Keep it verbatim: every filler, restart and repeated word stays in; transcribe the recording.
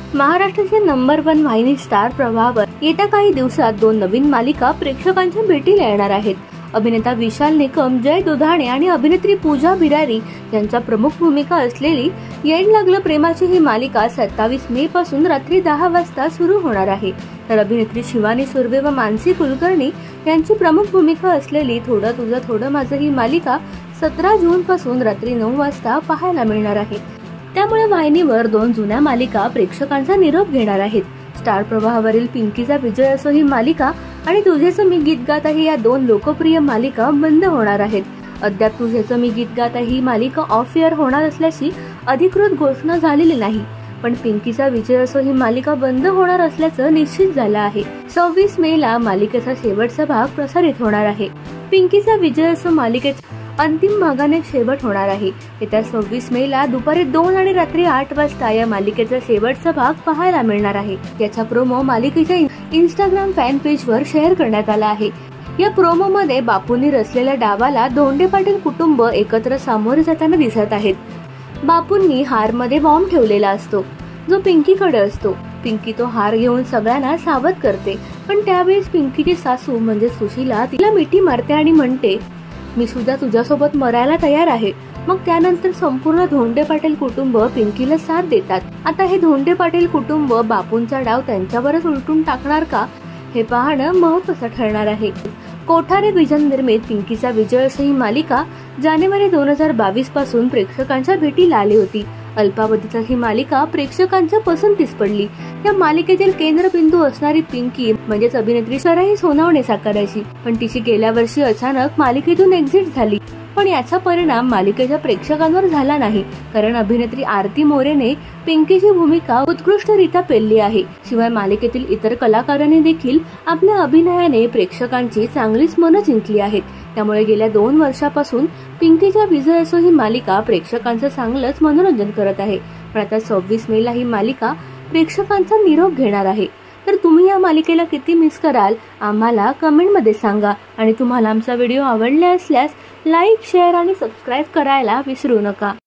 महाराष्ट्राचे number one वाहिनी star प्रवाहावर येत्या काही दिवसात दोन नवीन मालिका प्रेक्षकांच्या भेटीला येणार आहेत. अभिनेता विशाल निकम, जय दुधाणे आणि अभिनेत्री पूजा बिरारी यांच्या प्रमुख भूमिका असलेली येड लागलं प्रेमाची ही मालिका सत्तावीस मे पासून रात्री दहा वाजता सुरू होणार आहे. तर अभिनेत्री शिवानी सुर्वे व मानसी कुलकर्णी यांची प्रमुख भूमिका असलेली थोडं तुझं थोडं माझं ही मालिका सतरा जून पासून रात्री नऊ वाजता पाहायला मिळणार आहे. त्यामुळे वाहिनीवर दोन जुन्या मालिका प्रेक्षकांचा निरोप घेणार आहेत. स्टार प्रवाहावरील पिंकीचा विजय असो ही मालिका आणि तुझेच मी गीत गात आहे या दोन लोकप्रिय मालिका बंद होणार आहेत. अद्याप तुझेच मी गीत गात आहे ही मालिका ऑफ एअर होणार असल्याची अधिकृत घोषणा झालेली नाही, पण पिंकीचा विजय असो ही मालिका बंद होणार असल्याचं निश्चित झालं आहे. सव्वीस मे ला मालिकेचा शेवटचा भाग प्रसारित होणार आहे. पिंकीचा विजय असो मालिकेचा अंतिम भागाने शेवट होणार आहे. येत्या सव्वीस मे ला दुपारी दोन आणि रात्री आठ वाजता या मालिकेचा शेवटचा भाग पाहायला मिळणार आहे. याचा प्रोमो मालिकेच्या इंस्टाग्राम फॅन पेज वर शेअर करण्यात आला आहे. या प्रोमो मध्ये बापूंनी रचलेल्या डावाला धोंडे पाटील कुटुंब एकत्र सामोरे जाताना दिसत आहेत. बापूंनी हार मध्ये बॉम्ब ठेवलेला असतो जो पिंकीकडे असतो. पिंकी तो हार घेऊन सगळ्यांना सावध करते, पण त्यावेळेस पिंकीची सासू म्हणजे सुशीला तिला मिठी मारते आणि म्हणते, मी सुद्धा तुझ्यासोबत मरायला तयार आहे. मग त्यानंतर संपूर्ण धोंडे पाटील कुटुंब पिंकीला साथ देतात. आता हे धोंडे पाटील कुटुंब बापूंचा डाव त्यांच्यावरच उलटून टाकणार का, हे पाहणं महत्त्वाचं ठरणार आहे. कोठारे विजन निर्मित पिंकीचा विजय अशी ही मालिका जानेवारी दोन हजार बावीस पासून प्रेक्षकांच्या भेटीला आली होती. अल्पावधीची ही मालिका प्रेक्षकांच्या पसंतीस पडली. या मालिकेतील केंद्रबिंदू असणारी पिंकी म्हणजेच अभिनेत्री सराही सोनावणे साकारायची, पण तिची गेल्या वर्षी अचानक मालिकेतून एक्झिट झाली. पण याचा परिणाम मालिकेच्या प्रेक्षकांवर झाला नाही, कारण अभिनेत्री आरती मोरेने पिंकीची भूमिका उत्कृष्टरित्या पेलली आहे. शिवाय मालिकेतील इतर कलाकारांनी देखील आपल्या अभिनयाने प्रेक्षकांची चांगलीच मनं जिंकली आहेत. त्यामुळे गेल्या दोन वर्षापासून पिंकीचा विजय असो ही मालिका प्रेक्षकांचं चांगलंच मनोरंजन करत आहे. पण आता सव्वीस मे ला ही मालिका प्रेक्षकांचा निरोप घेणार आहे. तर तुम्ही या मालिकेला किती मिस कराल आम्हाला कमेंट मध्ये सांगा. आणि तुम्हाला आमचा व्हिडिओ आवडला असल्यास लाईक, शेअर आणि सबस्क्राईब करायला विसरू नका.